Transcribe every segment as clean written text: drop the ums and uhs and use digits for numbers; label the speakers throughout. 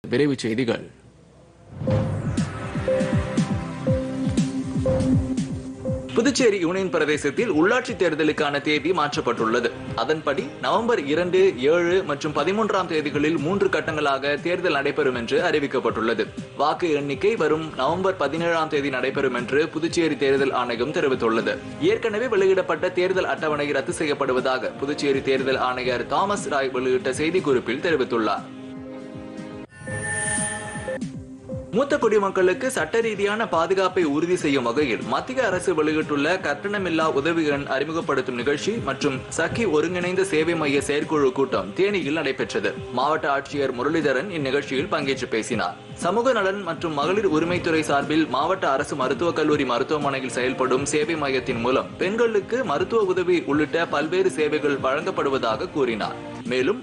Speaker 1: விரைவுச் செய்திகள். புதுச்சேரி யூனியன் பிரதேசத்தில் உள்ளாட்சி தேர்தலுக்கான தேதி மாற்றப்பட்டுள்ளது. அதன்படி நவம்பர் 2, 7 மற்றும் 13ஆம் தேதிகளில் 3 கட்டங்களாக தேர்தல் நடைபெறும் என்று அறிவிக்கப்பட்டுள்ளது. வாக்கு எண்ணிக்கை வரும் நவம்பர் 17ஆம் தேதி நடைபெறும் என்று புதுச்சேரி தேர்தல் ஆணையம் தெரிவித்துள்ளது. ஏற்கனவே வெளியிடப்பட்ட தேர்தல் அட்டவணை ரத்து செய்யப்படுவதாக புதுச்சேரி தேர்தல் ஆணையர் தாமஸ் ராய் வெளியிட்ட செய்திக்குறிப்பில் தெரிவித்துள்ளார். மூத்த குடிமக்களுக்கு சட்ட ரீதியான பாதுகாப்பை உறுதி செய்யும் வகையில் மத்திய அரசு வெளியிட்டுள்ள கட்டணமில்லா உதவி எண் அறிமுகப்படுத்தும் நிகழ்ச்சி மற்றும் சகி ஒருங்கிணைந்த சேவை மைய செயற்குழு கூட்டம் தேனியில் நடைபெற்றது. மாவட்ட ஆட்சியர் முரளிதரன் இந்நிகழ்ச்சியில் பங்கேற்று பேசினார். சமூக நலன் மற்றும் மகளிர் உரிமைத்துறை சார்பில் மாவட்ட அரசு மருத்துவக் கல்லூரி மருத்துவமனையில் செயல்படும் சேவை மையத்தின் மூலம் பெண்களுக்கு மருத்துவ உதவி உள்ளிட்ட பல்வேறு சேவைகள் வழங்கப்படுவதாக கூறினார். மேலும்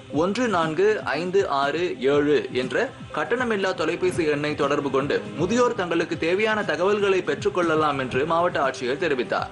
Speaker 1: 145667 என்ற கட்டணமில்லா தொலைபேசி எண்ணை தொடர்பு கொண்டு முதியோர் தங்களுக்கு தேவையான தகவல்களை பெற்றுக் கொள்ளலாம் என்று மாவட்ட ஆட்சியர் தெரிவித்தார்.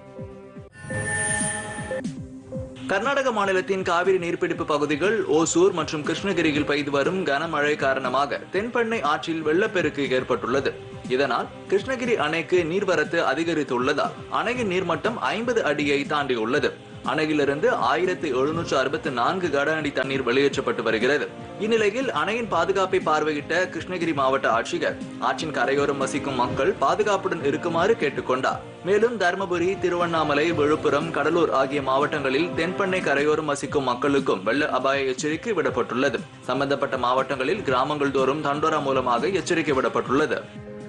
Speaker 1: கர்நாடக மாநிலத்தின் காவிரி நீர்பிடிப்பு பகுதிகள் ஓசூர் மற்றும் கிருஷ்ணகிரியில் பெய்து வரும் கனமழை காரணமாக தென்பெண்ணை ஆற்றில் வெள்ளப்பெருக்கு ஏற்பட்டுள்ளது. இதனால் கிருஷ்ணகிரி அணைக்கு நீர்வரத்து அதிகரித்துள்ளதால் அணையின் நீர்மட்டம் 50 அடியை தாண்டியுள்ளது. அணையிலிருந்து 1764 கன அடி தண்ணீர் வெளியேற்றப்பட்டு வருகிறது. இந்நிலையில் அணையின் பாதுகாப்பை பார்வையிட்ட கிருஷ்ணகிரி மாவட்ட ஆட்சியர் ஆற்றின் கரையோரம் வசிக்கும் மக்கள் பாதுகாப்புடன் இருக்குமாறு கேட்டுக்கொண்டார். மேலும் தருமபுரி, திருவண்ணாமலை, விழுப்புரம், கடலூர் ஆகிய மாவட்டங்களில் தென்பெண்ணை கரையோரம் வசிக்கும் மக்களுக்கும் வெள்ள அபாய எச்சரிக்கை விடப்பட்டுள்ளது. சம்பந்தப்பட்ட மாவட்டங்களில் கிராமங்கள் தோறும் தண்டோரா மூலமாக எச்சரிக்கை விடப்பட்டுள்ளது.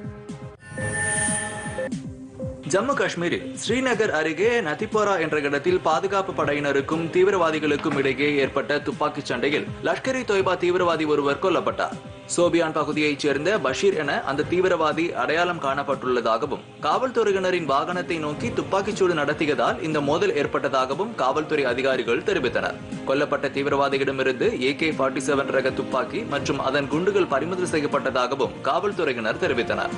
Speaker 1: ஜம்மு காஷ்மீரில் ஸ்ரீநகர் அருகே நதிப்போரா என்ற இடத்தில் பாதுகாப்பு படையினருக்கும் தீவிரவாதிகளுக்கும் இடையே ஏற்பட்ட துப்பாக்கிச் சண்டையில் லஷ்கர் இ தொய்பா தீவிரவாதி ஒருவர் கொல்லப்பட்டார். சோபியான் பகுதியைச் சேர்ந்த பஷீர் என அந்த தீவிரவாதி அடையாளம் காணப்பட்டுள்ளதாகவும் காவல்துறையினரின் வாகனத்தை நோக்கி துப்பாக்கிச்சூடு நடத்தியதால் இந்த மோதல் ஏற்பட்டதாகவும் காவல்துறை அதிகாரிகள் தெரிவித்தனர். கொல்லப்பட்ட தீவிரவாதியிடமிருந்து AK-47 ரக துப்பாக்கி மற்றும் அதன் குண்டுகள் பறிமுதல் செய்யப்பட்டதாகவும் காவல்துறையினர் தெரிவித்தனர்.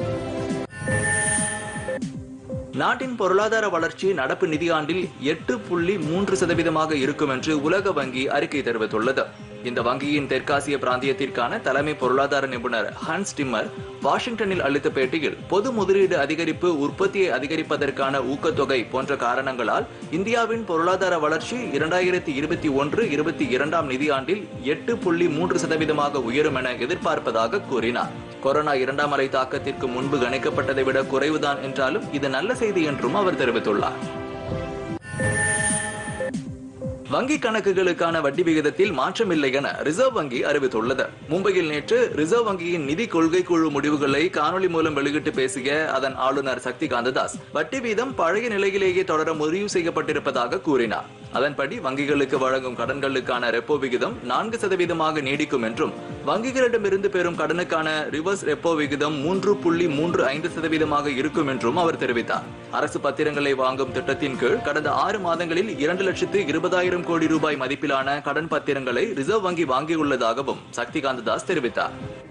Speaker 1: நாட்டின் பொருளாதார வளர்ச்சி நடப்பு நிதியாண்டில் 8.3% இருக்கும் என்று உலக வங்கி அறிக்கை தெரிவித்துள்ளது. இந்த வங்கியின் தெற்காசிய பிராந்தியத்திற்கான தலைமை பொருளாதார நிபுணர் ஹன்ஸ் டிம்மர் வாஷிங்டனில் அளித்த பேட்டியில் பொது முதலீடு அதிகரிப்பு, உற்பத்தியை அதிகரிப்பதற்கான ஊக்கத்தொகை போன்ற காரணங்களால் இந்தியாவின் பொருளாதார வளர்ச்சி 2021-22ஆம் நிதியாண்டில் 8.3% உயரும் என எதிர்பார்ப்பதாக கூறினார். கொரோனா 2ஆம் அலை தாக்கத்திற்கு முன்பு கணிக்கப்பட்டதை விட குறைவுதான் என்றாலும் இது நல்ல செய்தி என்றும் அவர் தெரிவித்துள்ளார். வங்கி கணக்குகளுக்கான வட்டி விகிதத்தில் மாற்றமில்லை என ரிசர்வ் வங்கி அறிவித்துள்ளது. மும்பையில் நேற்று ரிசர்வ் வங்கியின் நிதி கொள்கை குழு முடிவுகளை காணொலி மூலம் வெளியிட்டு பேசிய அதன் ஆளுநர் சக்திகாந்த தாஸ் வட்டி வீதம் பழைய நிலையிலேயே தொடர முடிவு செய்யப்பட்டிருப்பதாக கூறினார். அதன்படி வங்கிகளுக்கு வழங்கும் கடன்களுக்கான ரெப்போ விகிதம் 4% நீடிக்கும் என்றும் வங்கிகளிடமிருந்து பெறும் கடனுக்கான ரிவர்ஸ் ரெப்போ விகிதம் 3.35% இருக்கும் என்றும் அவர் தெரிவித்தார். அரசு பத்திரங்களை வாங்கும் திட்டத்தின் கீழ் கடந்த 6 மாதங்களில் 2,20,000 கோடி ரூபாய் மதிப்பிலான கடன் பத்திரங்களை ரிசர்வ் வங்கி வாங்கியுள்ளதாகவும் சக்திகாந்த தாஸ் தெரிவித்தார்.